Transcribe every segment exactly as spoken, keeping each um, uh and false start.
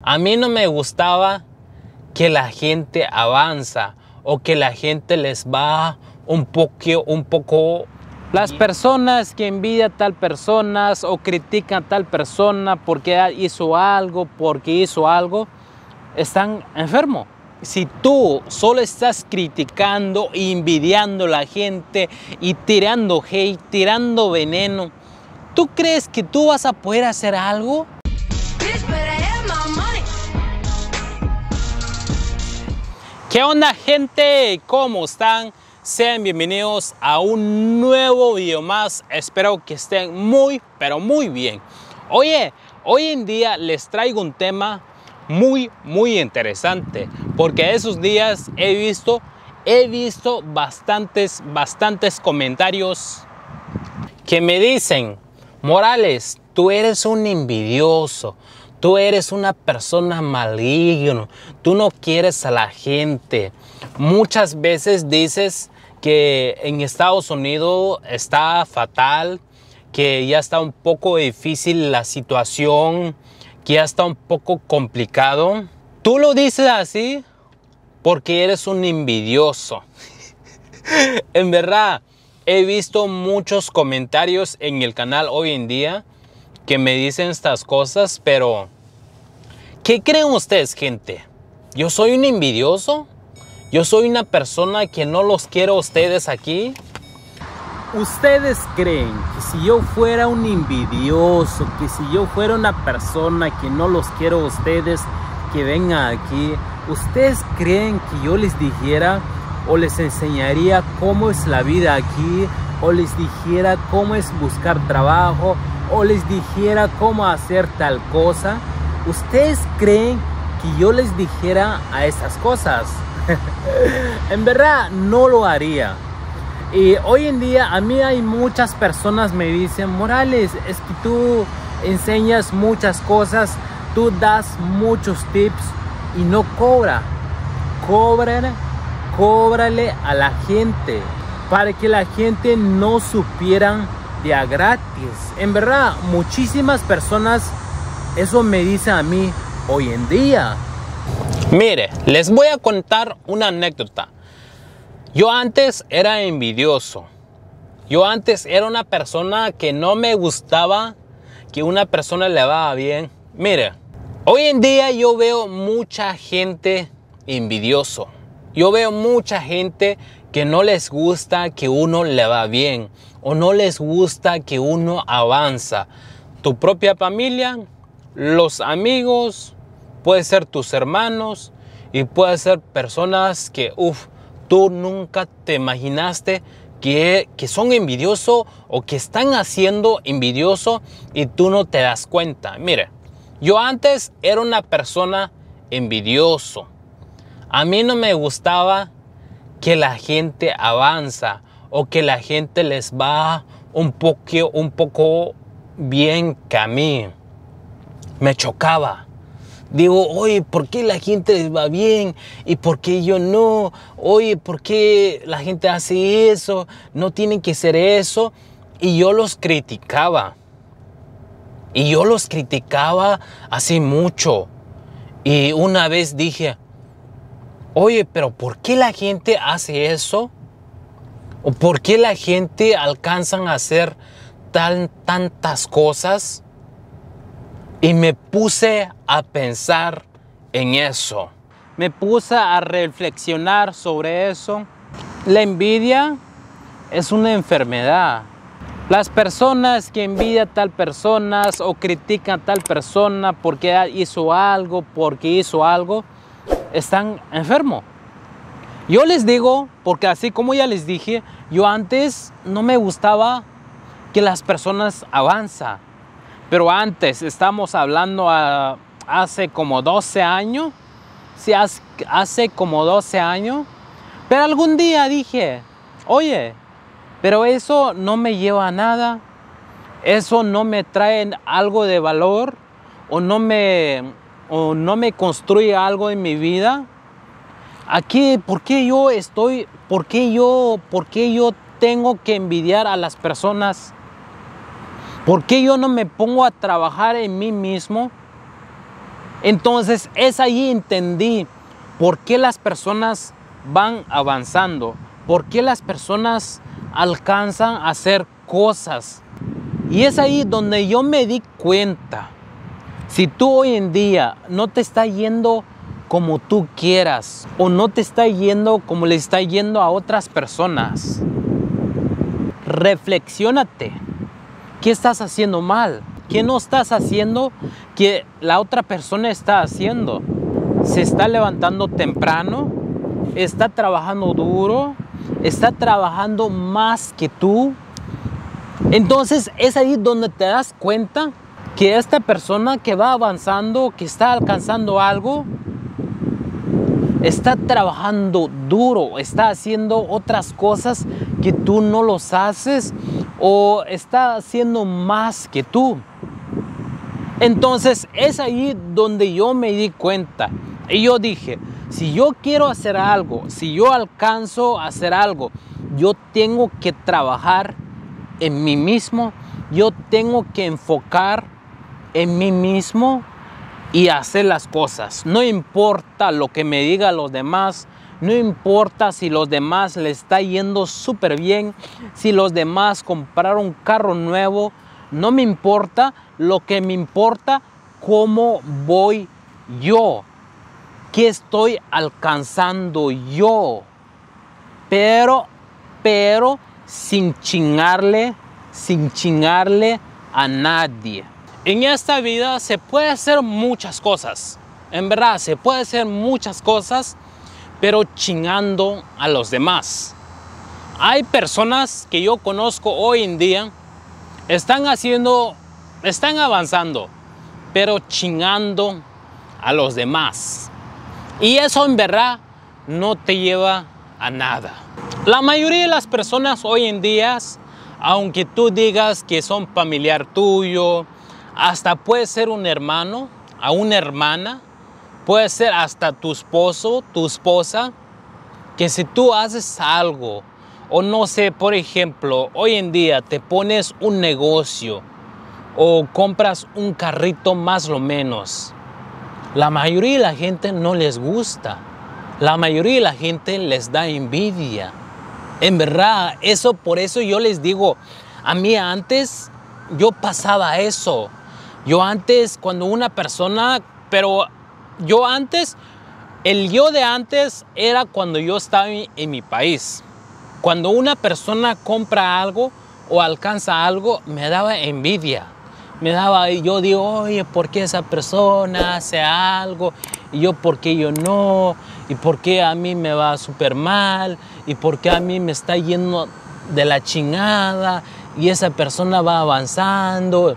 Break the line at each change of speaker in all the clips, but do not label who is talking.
A mí no me gustaba que la gente avanza o que la gente les va un poco, un poco... Las personas que envidian a tal persona o critican a tal persona porque hizo algo, porque hizo algo, están enfermos. Si tú solo estás criticando e envidiando a la gente y tirando hate, tirando veneno, ¿tú crees que tú vas a poder hacer algo? ¿Qué onda, gente? ¿Cómo están? Sean bienvenidos a un nuevo video más. Espero que estén muy, pero muy bien. Oye, hoy en día les traigo un tema muy, muy interesante. Porque esos días he visto, he visto bastantes, bastantes comentarios que me dicen: Morales, tú eres un envidioso. Tú eres una persona maligna, tú no quieres a la gente. Muchas veces dices que en Estados Unidos está fatal, que ya está un poco difícil la situación, que ya está un poco complicado. Tú lo dices así porque eres un envidioso. En verdad, he visto muchos comentarios en el canal hoy en día que me dicen estas cosas, pero ¿qué creen ustedes, gente? ¿Yo soy un envidioso? ¿Yo soy una persona que no los quiero a ustedes aquí? ¿Ustedes creen que si yo fuera un envidioso, que si yo fuera una persona que no los quiero a ustedes que vengan aquí, ¿ustedes creen que yo les dijera o les enseñaría cómo es la vida aquí, o les dijera cómo es buscar trabajo, o les dijera cómo hacer tal cosa? ¿Ustedes creen que yo les dijera a esas cosas? En verdad no lo haría. Y hoy en día a mí hay muchas personas me dicen: Morales, es que tú enseñas muchas cosas, tú das muchos tips y no cobra. Cóbrale, cóbrale a la gente para que la gente no supieran de a gratis. En verdad, muchísimas personas eso me dicen a mí hoy en día. Mire, les voy a contar una anécdota. Yo antes era envidioso. Yo antes era una persona que no me gustaba que una persona le vaya bien. Mire, hoy en día yo veo mucha gente envidioso. Yo veo mucha gente que no les gusta que uno le va bien, o no les gusta que uno avanza. Tu propia familia, los amigos, puede ser tus hermanos y puede ser personas que uf, tú nunca te imaginaste que, que son envidiosos o que están haciendo envidioso y tú no te das cuenta. Mire, yo antes era una persona envidioso. A mí no me gustaba que la gente avanza o que la gente les va un poco, un poco bien que a mí. Me chocaba. Digo, oye, ¿por qué la gente les va bien? ¿Y por qué yo no? Oye, ¿por qué la gente hace eso? No tienen que ser eso. Y yo los criticaba. Y yo los criticaba hace mucho. Y una vez dije: oye, pero ¿por qué la gente hace eso? ¿O por qué la gente alcanzan a hacer tan, tantas cosas? Y me puse a pensar en eso. Me puse a reflexionar sobre eso. La envidia es una enfermedad. Las personas que envidian a tal persona o critican a tal persona porque hizo algo, porque hizo algo, están enfermos. Yo les digo, porque así como ya les dije, yo antes no me gustaba que las personas avanzan. Pero antes, estamos hablando a, hace como doce años. Sí, hace, hace como doce años. Pero algún día dije: oye, pero eso no me lleva a nada. Eso no me trae algo de valor. O no me, o no me construye algo en mi vida. Aquí, ¿por qué yo estoy, por qué yo, por qué yo tengo que envidiar a las personas? ¿Por qué yo no me pongo a trabajar en mí mismo? Entonces es ahí entendí por qué las personas van avanzando, por qué las personas alcanzan a hacer cosas. Y es ahí donde yo me di cuenta, si tú hoy en día no te está yendo como tú quieras o no te está yendo como le está yendo a otras personas, reflexiónate. ¿Qué estás haciendo mal? ¿Qué no estás haciendo que la otra persona está haciendo? ¿Se está levantando temprano? ¿Está trabajando duro? ¿Está trabajando más que tú? Entonces es ahí donde te das cuenta que esta persona que va avanzando, que está alcanzando algo, está trabajando duro, está haciendo otras cosas que tú no los haces o está haciendo más que tú. Entonces es ahí donde yo me di cuenta y yo dije, si yo quiero hacer algo, si yo alcanzo a hacer algo, yo tengo que trabajar en mí mismo, yo tengo que enfocar en mí mismo y hacer las cosas. No importa lo que me digan los demás, no importa si los demás les está yendo súper bien, si los demás compraron un carro nuevo, no me importa. Lo que me importa, cómo voy yo, qué estoy alcanzando yo, pero, pero sin chingarle, sin chingarle a nadie. En esta vida se puede hacer muchas cosas, en verdad se puede hacer muchas cosas, pero chingando a los demás. Hay personas que yo conozco hoy en día, están haciendo, están avanzando, pero chingando a los demás. Y eso en verdad no te lleva a nada. La mayoría de las personas hoy en día, aunque tú digas que son familiar tuyo, hasta puede ser un hermano, a una hermana, puede ser hasta tu esposo, tu esposa, que si tú haces algo, o no sé, por ejemplo, hoy en día te pones un negocio o compras un carrito más o menos, la mayoría de la gente no les gusta. La mayoría de la gente les da envidia. En verdad, eso por eso yo les digo, a mí antes yo pasaba eso. Yo antes, cuando una persona, pero yo antes, el yo de antes era cuando yo estaba en, en mi país. Cuando una persona compra algo o alcanza algo, me daba envidia. Me daba, yo digo, oye, ¿por qué esa persona hace algo? Y yo, ¿por qué yo no? ¿Y por qué a mí me va súper mal? ¿Y por qué a mí me está yendo de la chingada? Y esa persona va avanzando.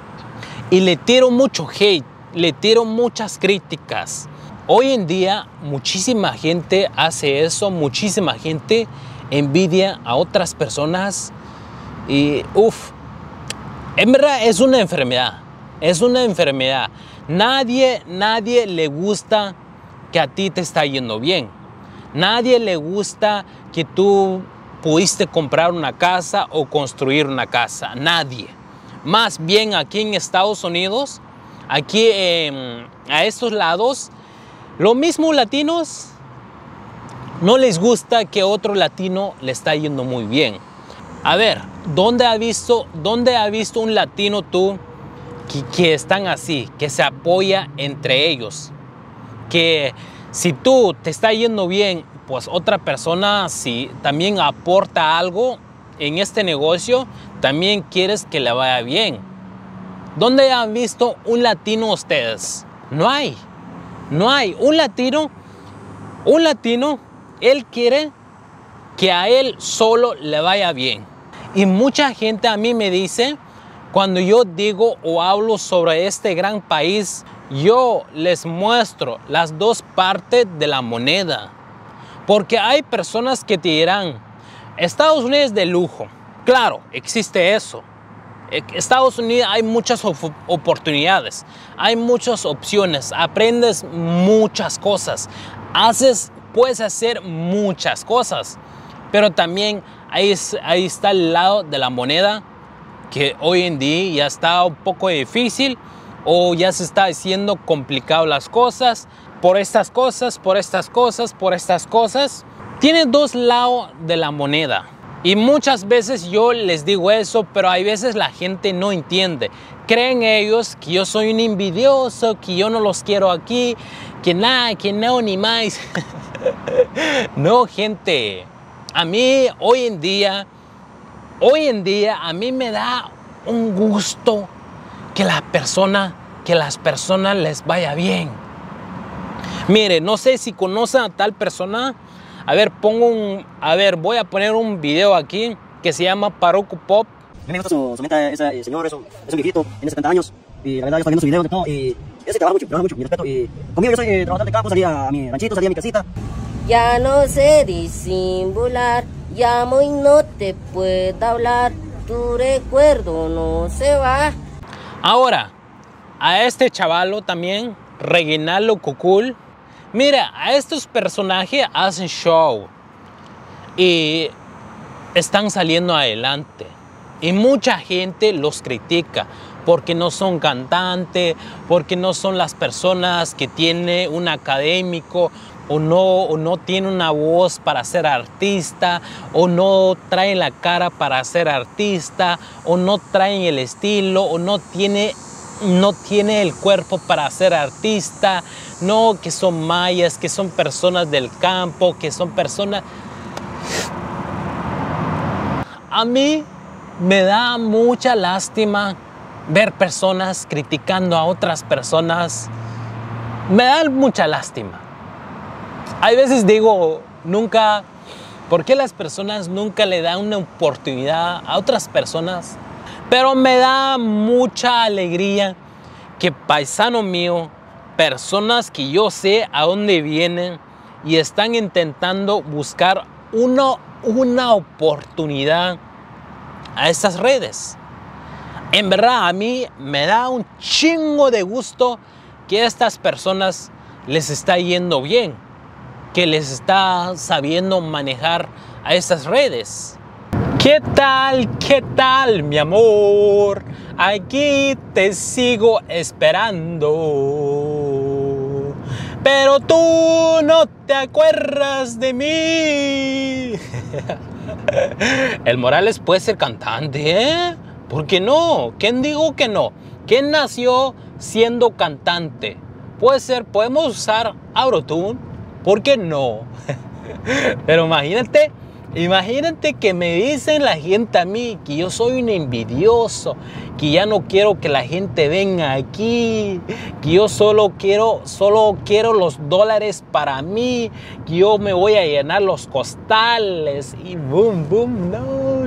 Y le tiro mucho hate, le tiro muchas críticas. Hoy en día, muchísima gente hace eso, muchísima gente envidia a otras personas. Y, uff, en verdad es una enfermedad, es una enfermedad. Nadie, nadie le gusta que a ti te está yendo bien. Nadie le gusta que tú pudiste comprar una casa o construir una casa. Nadie. Más bien aquí en Estados Unidos, aquí eh, a estos lados, los mismos latinos no les gusta que otro latino le está yendo muy bien. A ver, ¿dónde ha visto, dónde ha visto un latino tú que, que están así, que se apoya entre ellos? Que si tú te está yendo bien, pues otra persona si también aporta algo en este negocio, también quieres que le vaya bien. ¿Dónde han visto un latino ustedes? No hay, no hay. Un latino, un latino, él quiere que a él solo le vaya bien. Y mucha gente a mí me dice, cuando yo digo o hablo sobre este gran país, yo les muestro las dos partes de la moneda. Porque hay personas que te dirán, Estados Unidos es de lujo. Claro, existe eso. En Estados Unidos hay muchas oportunidades, hay muchas opciones, aprendes muchas cosas, haces, puedes hacer muchas cosas. Pero también ahí, ahí está el lado de la moneda que hoy en día ya está un poco difícil o ya se está haciendo complicado las cosas, por estas cosas, por estas cosas, por estas cosas. Tiene dos lados de la moneda. Y muchas veces yo les digo eso, pero hay veces la gente no entiende. Creen ellos que yo soy un envidioso, que yo no los quiero aquí, que nada, que no, ni más. No, gente. A mí hoy en día, hoy en día a mí me da un gusto que la persona, que las personas les vaya bien. Mire, no sé si conocen a tal persona. A ver, pongo un, a ver, voy a poner un video aquí que se llama Paroko Pop.
A mí me gusta su, su meta, ese señor, es un, es un viejito, tiene setenta años, y la verdad yo estoy viendo sus videos de todo, y ese trabaja mucho, trabaja mucho, mi respeto, y conmigo yo soy eh, trabajador de campo, salía a mi ranchito, salía a mi casita.
Ya no sé disimular, llamo y no te puedo hablar, tu recuerdo no se va.
Ahora, a este chavalo también, Reginaldo Cucul. Mira, a estos personajes hacen show y están saliendo adelante. Y mucha gente los critica porque no son cantantes, porque no son las personas que tienen un académico o no, o no tienen una voz para ser artista, o no traen la cara para ser artista, o no traen el estilo, o no tiene no tiene el cuerpo para ser artista, no, que son mayas, que son personas del campo, que son personas... A mí me da mucha lástima ver personas criticando a otras personas. Me da mucha lástima. Hay veces digo, nunca, ¿por qué las personas nunca le dan una oportunidad a otras personas? Pero me da mucha alegría que paisano mío, personas que yo sé a dónde vienen y están intentando buscar una, una oportunidad a estas redes. En verdad a mí me da un chingo de gusto que a estas personas les está yendo bien, que les está sabiendo manejar a estas redes. ¿Qué tal? ¿Qué tal, mi amor? Aquí te sigo esperando, pero tú no te acuerdas de mí. El Morales puede ser cantante, ¿eh? ¿Por qué no? ¿Quién dijo que no? ¿Quién nació siendo cantante? Puede ser, podemos usar Autotune, ¿por qué no? Pero imagínate. Imagínate que me dicen la gente a mí que yo soy un envidioso, que ya no quiero que la gente venga aquí, que yo solo quiero, solo quiero los dólares para mí, que yo me voy a llenar los costales y boom, boom, no.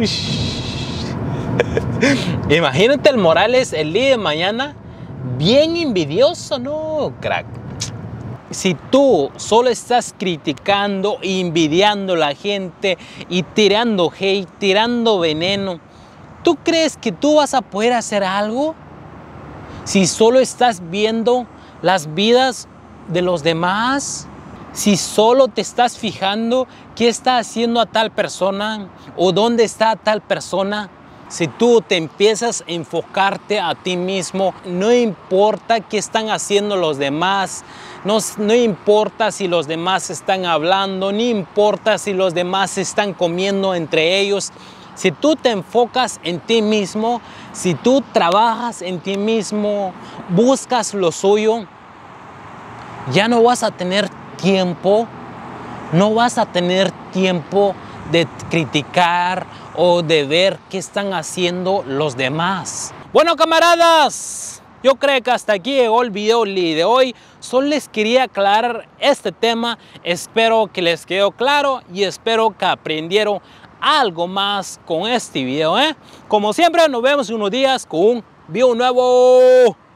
Imagínate el Morales el día de mañana bien envidioso, no, crack. Si tú solo estás criticando e envidiando a la gente y tirando hate, tirando veneno, ¿tú crees que tú vas a poder hacer algo? Si solo estás viendo las vidas de los demás, si solo te estás fijando qué está haciendo a tal persona o dónde está tal persona, si tú te empiezas a enfocarte a ti mismo, no importa qué están haciendo los demás, no, no importa si los demás están hablando, no importa si los demás están comiendo entre ellos. Si tú te enfocas en ti mismo, si tú trabajas en ti mismo, buscas lo suyo, ya no vas a tener tiempo, no vas a tener tiempo de criticar o de ver qué están haciendo los demás. Bueno, camaradas, yo creo que hasta aquí llegó el video de hoy. Solo les quería aclarar este tema. Espero que les quedó claro y espero que aprendieron algo más con este video, ¿eh? Como siempre, nos vemos en unos días con un video nuevo.